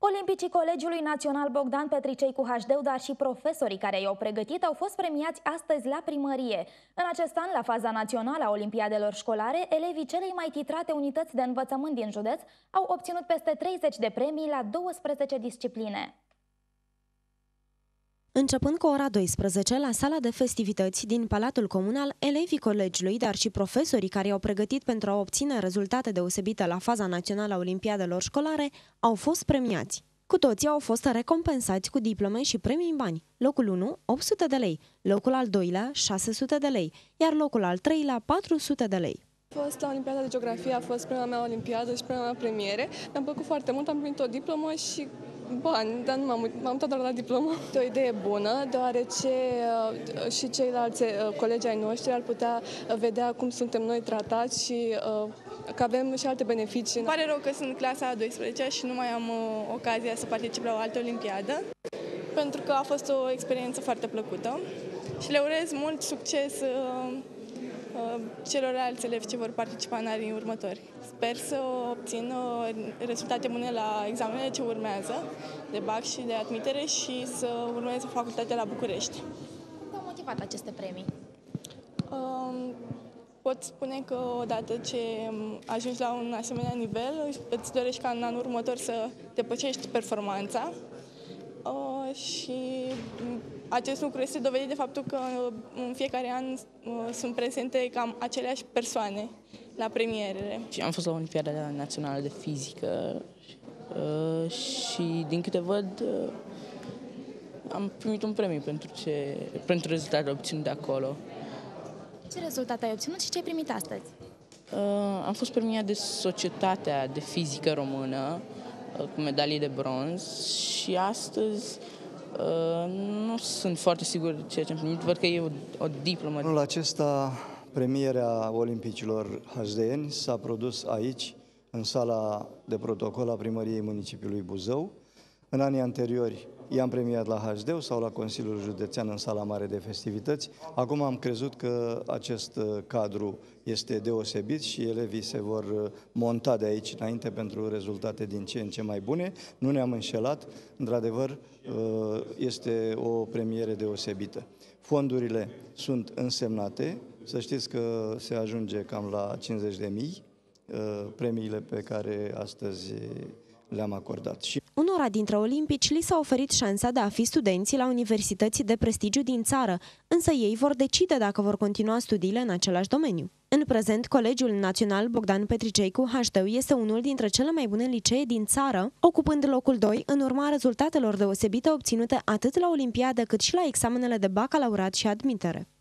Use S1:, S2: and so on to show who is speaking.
S1: Olimpicii Colegiului Național Bogdan Petricei cu HD, dar și profesorii care i-au pregătit au fost premiați astăzi la primărie. În acest an, la faza națională a Olimpiadelor școlare, elevii celei mai titrate unități de învățământ din județ au obținut peste 30 de premii la 12 discipline.
S2: Începând cu ora 12, la sala de festivități din Palatul Comunal, elevii colegiului, dar și profesorii care i-au pregătit pentru a obține rezultate deosebite la faza națională a Olimpiadelor școlare au fost premiați. Cu toții au fost recompensați cu diplome și premii în bani. Locul 1, 800 de lei, locul al doilea, 600 de lei, iar locul al treilea, 400 de lei.
S3: Am fost la Olimpiada de Geografie, a fost prima mea olimpiadă și prima mea premiere. Mi-a plăcut foarte mult, am primit o diplomă și bani, dar nu m-am uitat doar la diplomă. E o idee bună, deoarece și ceilalți colegi ai noștri ar putea vedea cum suntem noi tratați și că avem și alte beneficii.
S4: Îmi pare rău că sunt clasa a 12 și nu mai am ocazia să particip la o altă olimpiadă, pentru că a fost o experiență foarte plăcută și le urez mult succes celorlalți elevi ce vor participa în anii următori. Sper să obțin rezultate bune la examenele ce urmează, de BAC și de admitere, și să urmez facultatea la București.
S1: Cum v-au motivat aceste premii?
S4: Pot spune că odată ce ajungi la un asemenea nivel, îți dorești ca în anul următor să depășești performanța. Și acest lucru este dovedit de faptul că în fiecare an sunt prezente cam aceleași persoane la premierele.
S5: Am fost la Olimpiada Națională de Fizică și din câte văd am primit un premiu pentru rezultatele obținute acolo.
S1: Ce rezultate ai obținut și ce ai primit astăzi?
S5: Am fost premiat de Societatea de Fizică Română cu medalie de bronz și astăzi nu sunt foarte sigur de ceea ce am primit, văd că e o diplomă.
S6: Anul acesta, premierea Olimpicilor HD s-a produs aici, în sala de protocol a Primăriei Municipiului Buzău. În anii anteriori i-am premiat la HD sau la Consiliul Județean în sala mare de festivități. Acum am crezut că acest cadru este deosebit și elevii se vor monta de aici înainte pentru rezultate din ce în ce mai bune. Nu ne-am înșelat, într-adevăr este o premiere deosebită. Fondurile sunt însemnate, să știți că se ajunge cam la 50.000 premiile pe care astăzi le-am acordat.
S2: Unora dintre olimpici li s-a oferit șansa de a fi studenți la universități de prestigiu din țară, însă ei vor decide dacă vor continua studiile în același domeniu. În prezent, Colegiul Național Bogdan Petricei cu HD este unul dintre cele mai bune licee din țară, ocupând locul 2 în urma rezultatelor deosebite obținute atât la Olimpiadă cât și la examenele de bacalaureat și admitere.